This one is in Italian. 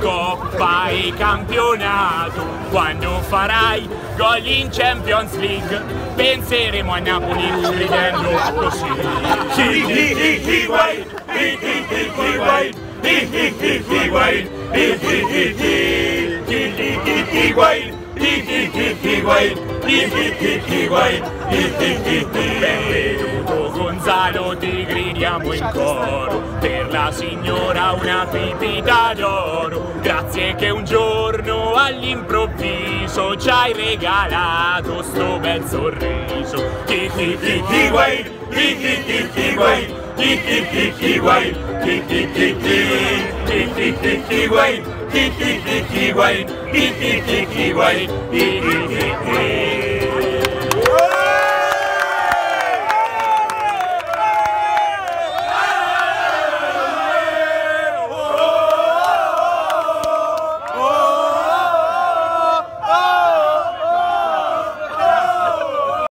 Coppa e campionato. Quando farai gol in Champions League penseremo a Napoli ridendo così. Higuain, Higuain, Higuain, benvenuto Gonzalo, ti gridiamo in coro, per la signora una pipita d'oro. Grazie che un giorno all'improvviso ci hai regalato sto bel sorriso. Higuain, Higuain, Higuain, Higuain, Higuain, Higuain, Higuain, Higuain.